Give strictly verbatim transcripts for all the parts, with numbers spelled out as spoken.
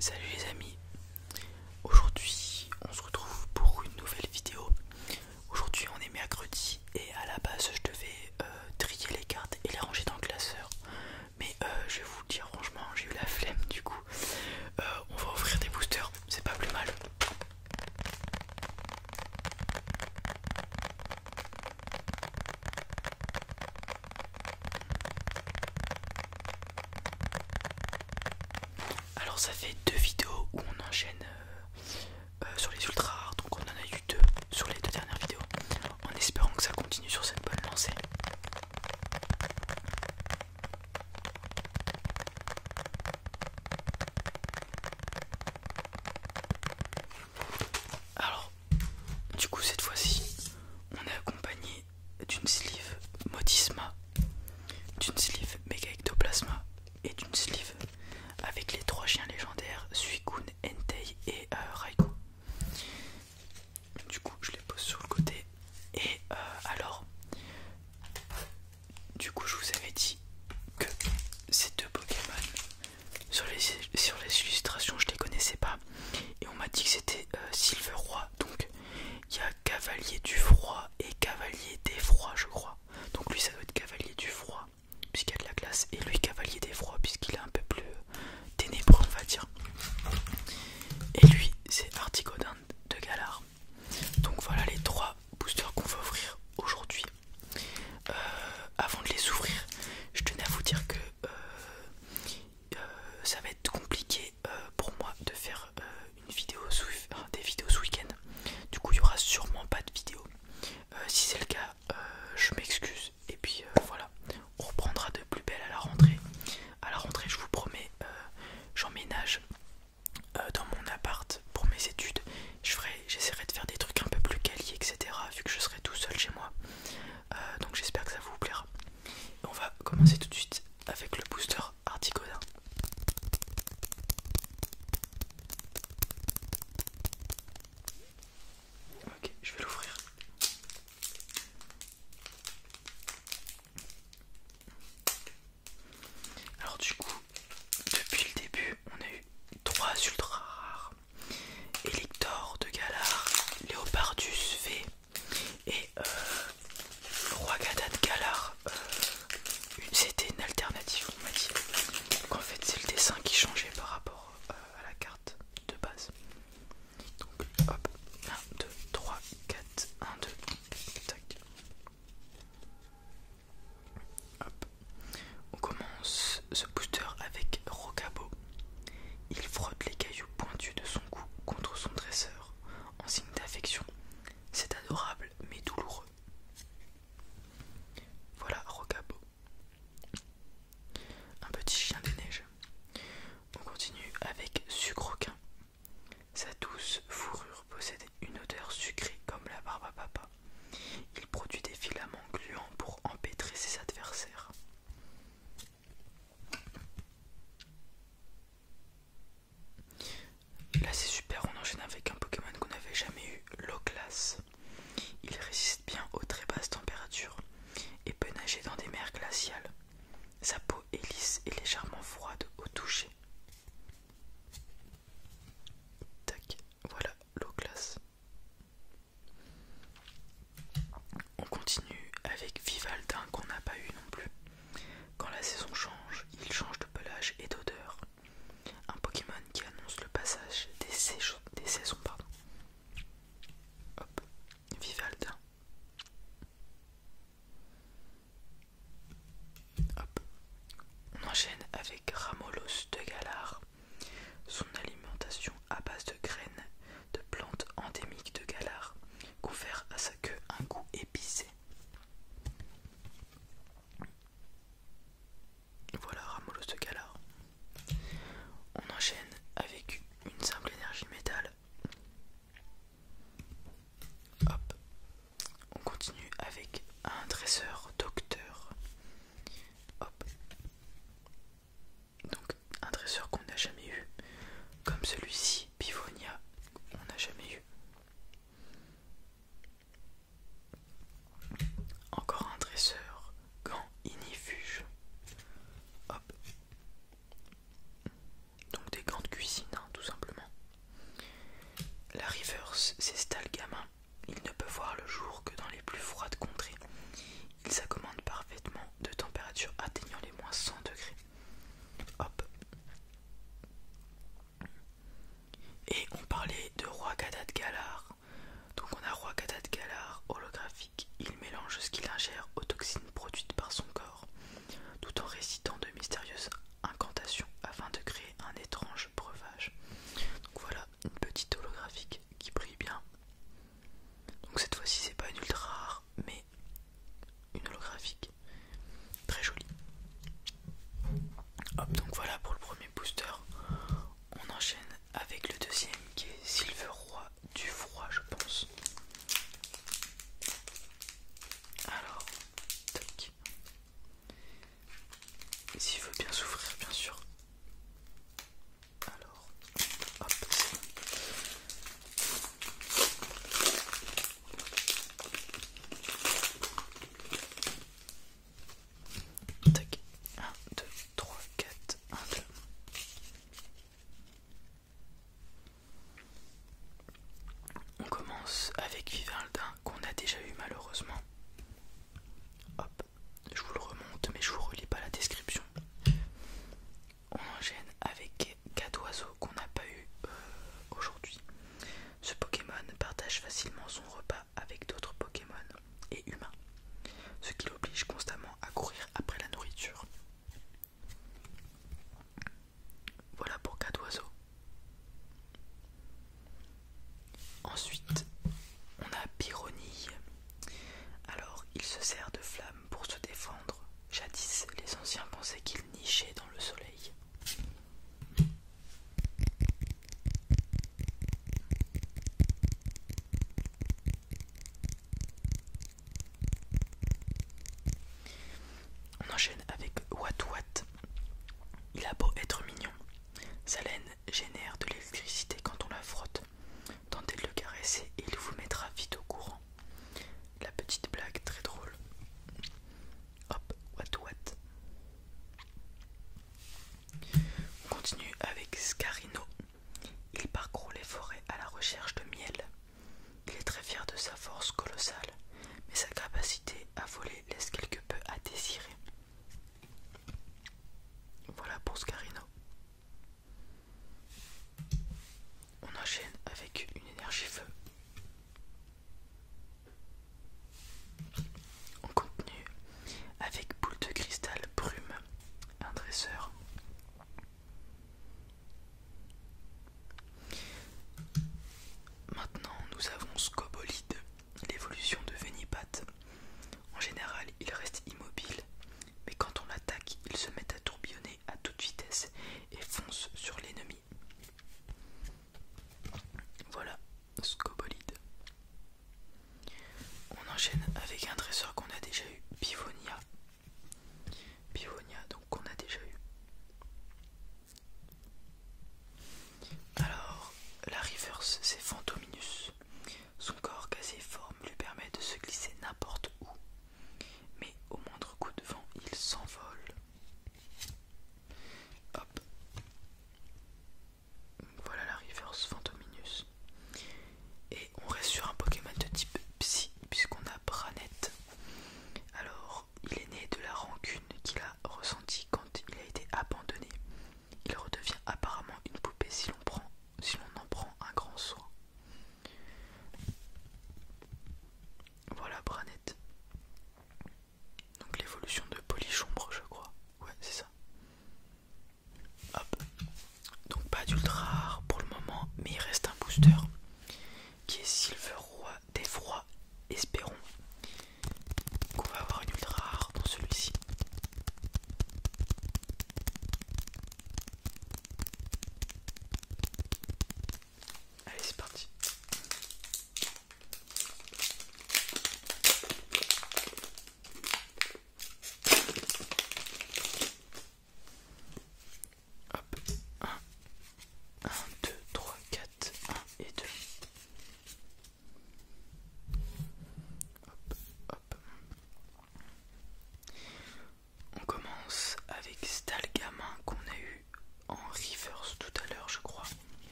Salut les amis, aujourd'hui on se retrouve pour une nouvelle vidéo. Aujourd'hui on est mercredi et à la base je devais euh, trier les cartes et les ranger dans le classeur. Mais euh, je vais vous le dire franchement, j'ai eu la flemme du coup. Euh, on va ouvrir des boosters, c'est pas plus mal. Alors ça fait deux vidéos où on enchaîne euh, euh, sur les ultra rares, donc on en a eu deux sur les deux dernières vidéos, en espérant que ça continue sur cette bonne lancée. Alors, du coup cette fois-ci, on est accompagné d'une sleeve Modisma, d'une sleeve Mega Ectoplasma et d'une sleeve avec les trois chiens légendaires Suicune, Entei et euh, Raikou. Du coup je les pose sur le côté. Et euh, alors du coup je vous avais dit que ces deux Pokémon sur les, sur les illustrations je les connaissais pas. Et on m'a dit que c'était euh, Silver Roi. Donc il y a Cavalier du Froid et Cavalier des Froids je crois. Donc lui ça doit être Cavalier du Froid puisqu'il y a de la glace. Et lui Cavalier des Froids puisqu'il est un peu plus ténébreux on va dire. Et lui c'est Articodin de Galar. Donc voilà les trois boosters qu'on va ouvrir aujourd'hui. Euh, avant de les ouvrir, je tenais à vous dire que euh, euh, ça va être compliqué euh, pour moi de faire euh, une vidéo sous, euh, des vidéos ce week-end. Du coup il y aura sûrement pas de vidéo. Euh, si c'est le cas, euh, je m'excuse. Et puis euh, voilà, on reprendra de plus belle à la rentrée. À la rentrée je vous promets, euh, j'emménage euh, dans mon appart pour mes études. Je ferai, j'essaierai de faire des trucs un peu plus quali, et cetera. Vu que je serai tout seul chez moi. Euh, donc j'espère que ça vous plaira. Et on va commencer tout de suite avec le booster Articodin. Ok, je vais l'ouvrir. Alors du coup, depuis le début, on a eu trois ultra rares. Elector de Galar, Léopardus V et euh, Roi-Gada de Galar. Euh, C'était une alternative on m'a dit. Donc en fait c'est le dessin qui changeait par rapport euh, à la carte de base. Donc hop, un, deux, trois, quatre, un, deux, tac. Hop. On commence ce booster avec Rocabo. Il frotte les cailloux pointus de son cou contre son dresseur en signe d'affection. C'est adorable mais douloureux. Voilà Rocabo. Un petit chien des neiges. On continue avec Sucroquin. Sa douce fourrure possède une odeur sucrée comme la barbe à papa. Il produit des filaments gluants pour empêtrer ses adversaires. Là c'est super, on enchaîne avec un Pokémon qu'on n'avait jamais eu, Loclas. Il résiste bien aux très basses températures et peut nager dans des mers glaciales. Sa peau est lisse et légèrement froide au toucher. Tac, voilà Loclas. On continue avec Vivaldin qu'on n'a pas eu non plus. Quand la saison change, il change de pelage et d'odeur. Un Pokémon qui annonce le passage des, saisons, des saisons. Pardon. Hop, Vivaldin. Hop. On enchaîne avec Ramolos de Galar. Son alimentation à base de graines de plantes endémiques de Galar confère à sa queue un goût épicé. Voilà Ramolos de Galar. On enchaîne avec une simple énergie métal. Hop. On continue avec un dresseur docteur. Hop. Donc un dresseur qu'on n'a jamais eu. Comme celui-ci, Pivonia, on n'a jamais eu. Encore un dresseur, Gant Inifuge. Hop. Donc des gants de cuisine, hein, tout reverse s'installe gamin. Il ne peut voir le jour que dans les plus froides contrées. Il s'accommode parfaitement de températures atteignant les moins cent degrés. Hop. Et on parlait de Roi Gadad Galar. Donc on a Roi Gadad Galar holographique. Il mélange ce qu'il ingère aux toxines produites par son corps, tout en récitant de mystérieuses incantations afin de créer un étrange breuvage. Donc voilà, une petite holographique qui brille bien. Donc cette fois-ci c'est pas une ultra rare, mais une holographique très jolie. Hop, donc voilà pour le premier booster. On enchaîne avec le deuxième qui est Silver Roi du froid, je pense. Alors, tac. S'il veut bien s'ouvrir, bien sûr. Alors, hop, c'est bon. Tac. un, deux, trois, quatre, un, deux. On commence avec Vivaldin qu'on a déjà eu malheureusement. Hop, je vous le remonte mais je vous relis pas la description. On enchaîne avec Cadoiseau qu'on n'a pas eu euh, aujourd'hui. Ce Pokémon partage facilement son repas avec d'autres Pokémon et humains, ce qui l'oblige constamment à courir après la nourriture. Voilà pour Cadoiseau. Ensuite, on a Pyronille. Alors, il se sert de flammes pour se défendre. Jadis, les anciens pensaient qu'il nichait dans le soleil. On enchaîne avec Wat Wat. Il a beau être mignon, sa laine génère de l'électricité quand on la frotte. Tentez de le caresser et il vous mettra vite au courant. La petite blague très drôle. Hop, Wat Wat. On continue avec Scarino. Il parcourt les forêts à la recherche de miel. Il est très fier de sa force colossale, mais sa capacité à voler laisse quelque peu à désirer. Voilà pour Scarino. On enchaîne avec une énergie feu. On continue avec boule de cristal brume, un dresseur. Maintenant nous avons Scobolide, l'évolution de Venipat. En général il reste immobile, mais quand on l'attaque il se met à tourbillonner à toute vitesse et fonce sur l'ennemi. Voilà, Scobolide. On enchaîne avec un dresseur qu'on a déjà eu, Pivonia. Pivonia, donc qu'on a déjà eu. Alors, la reverse, c'est Fantominus. Son corps gaséiforme lui permet de se glisser n'importe où, mais au moindre coup de vent, il s'envole. Hop.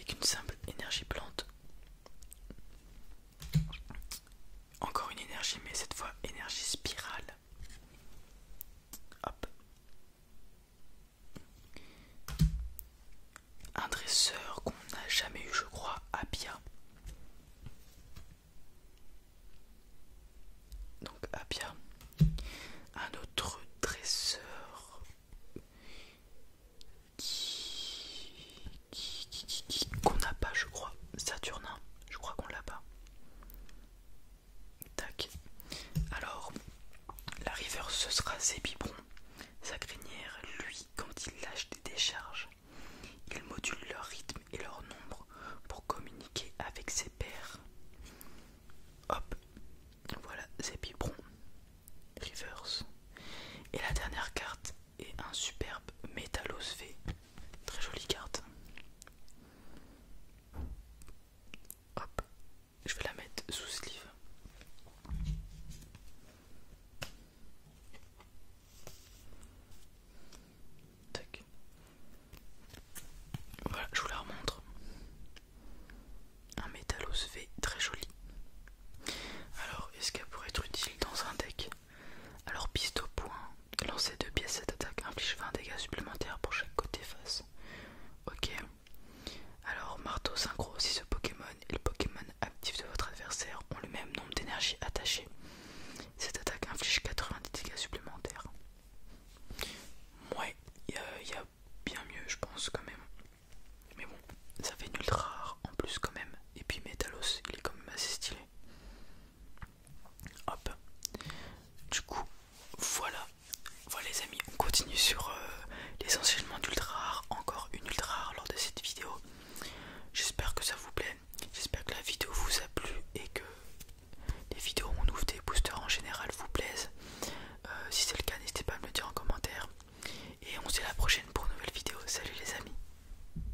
avec une simple énergie plante. Encore une énergie, mais cette fois énergie spirale. Hop. Un dresseur qu'on n'a jamais eu, je crois, Abia. Donc Abia.